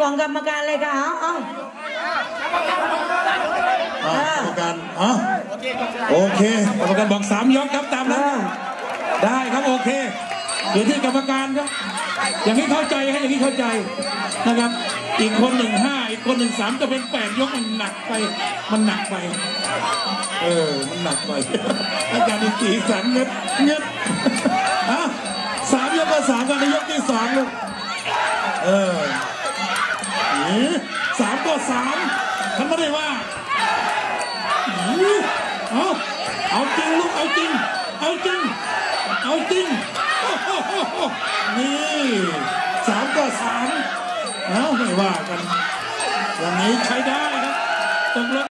บอกกรรมการเลยค่ะเอากรรมการโอเคกรรมการบอก3 ยกครับตามนั้นได้ครับโอเคเดี๋ยวที่กรรมการครับอย่างนี้เข้าใจให้อย่างนี้เข้าใจนะครับอีกคน1 5อีกคน1 3จะเป็น8 ยกมันหนักไปมันหนักไปมันหนักไปอาจารย์อีกสีสันเงียบ3 ยกก็3กันในยกที่2เลย3 ก็ 3ฉันไม่ได้ว่าเอาจริงลูกเอาจริงนี่3 ก็ 3ไม่ว่ากันอย่างนี้ใช้ได้ครับตกลง